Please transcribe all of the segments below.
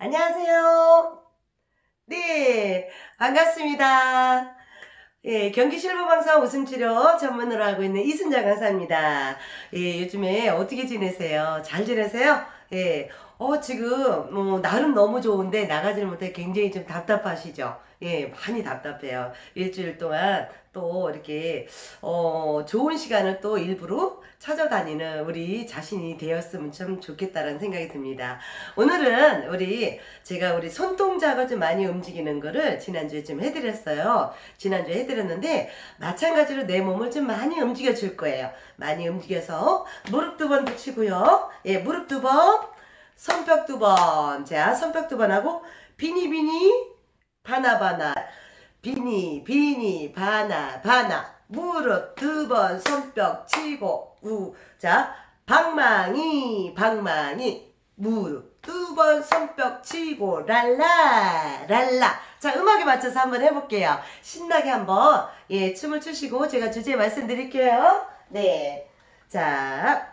안녕하세요. 네, 반갑습니다. 예, 경기 실버방사 웃음치료 전문으로 하고 있는 이순자 강사입니다. 예, 요즘에 어떻게 지내세요? 잘 지내세요? 예, 지금, 날은 너무 좋은데 나가질 못해 굉장히 좀 답답하시죠? 예, 많이 답답해요. 일주일 동안 또 이렇게, 좋은 시간을 또 일부러 찾아다니는 우리 자신이 되었으면 참 좋겠다라는 생각이 듭니다. 오늘은 제가 우리 손동작을 좀 많이 움직이는 거를 지난주에 좀 해드렸어요. 지난주에 해드렸는데 마찬가지로 내 몸을 좀 많이 움직여 줄 거예요. 많이 움직여서 무릎 두 번 붙이고요. 예, 무릎 두 번, 손뼉 두 번. 자, 손뼉 두 번 하고 비니비니 바나바나 비니 바나 무릎 두 번 손뼉 치고 자, 방망이 무릎 두 번 손뼉 치고 랄라. 자, 음악에 맞춰서 한번 해볼게요. 신나게 한번 춤을 추시고 제가 주제 말씀드릴게요. 네, 자,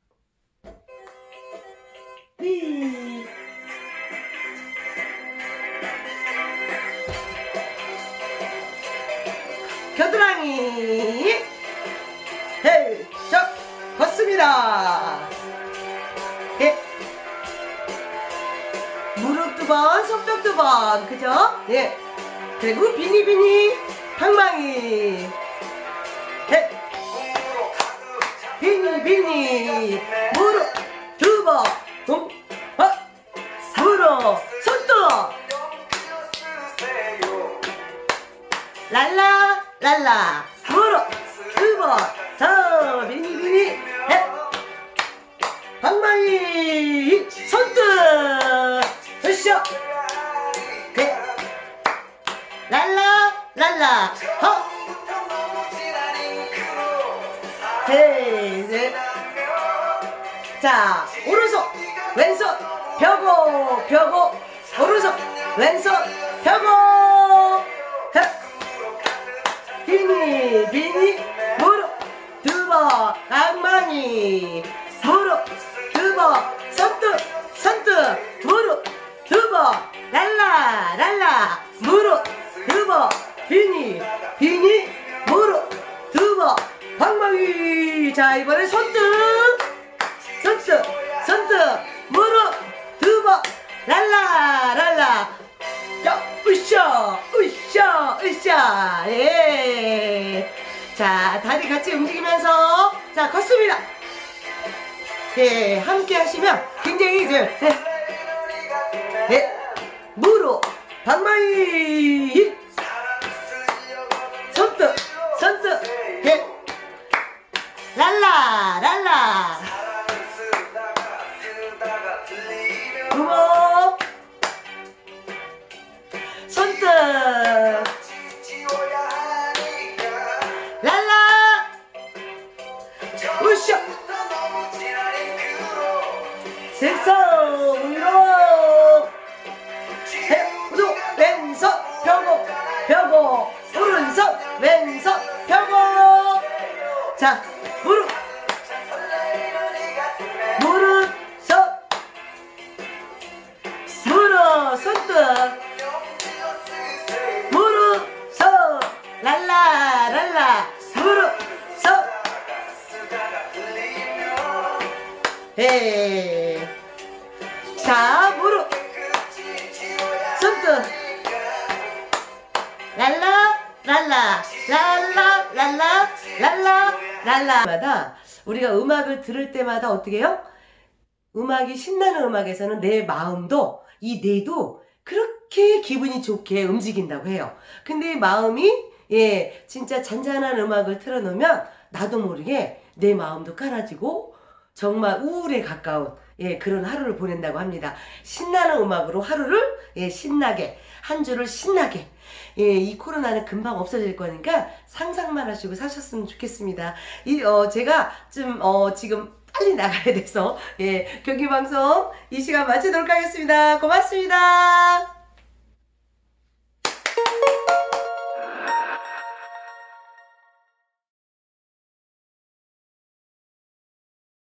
겨드랑이 헤이 자 걷습니다. 예, 무릎 두 번, 손뼉 두 번, 그죠? 예. 그리고 비니 방망이 예. 비니 무릎 두 번, 무릎 손톱 랄라 무릎 두 번 더 비니 예. 방망이 손톱 으쌰 네. 랄라 허 셋 자, 오른손 왼손 펴고 오른손 왼손 펴고 비니 무릎 두 번 방망이 무릎 두 번 손톱 무릎 두 번 랄라 무릎 두 번 비니 무릎 두 번 방망이. 자, 이번에 손톱 무릎 두 번 랄라 자, 으쌰 예. 자, 다리 같이 움직이면서 자, 걷습니다. 예, 함께 하시면 굉장히 무릎 방망이 손톱 예. 랄라 부모 손톱 랄라 으쌰 왼손 왼손 펴고 오른손 왼손 펴고 자, 무릎 손톱 무릎 손 랄라 무릎 손 예. 자, 무릎 손톱 랄라 우리가 음악을 들을 때마다 어떻게 해요? 음악이 신나는 음악에서는 내 마음도 이 뇌도 그렇게 기분이 좋게 움직인다고 해요. 근데 마음이 진짜 잔잔한 음악을 틀어놓으면 나도 모르게 내 마음도 깔아지고 정말 우울에 가까운 그런 하루를 보낸다고 합니다. 신나는 음악으로 하루를 신나게 한 주를 신나게 이 코로나는 금방 없어질 거니까 상상만 하시고 사셨으면 좋겠습니다. 제가 좀 지금 빨리 나가야 돼서 경기방송 이 시간 마치도록 하겠습니다. 고맙습니다.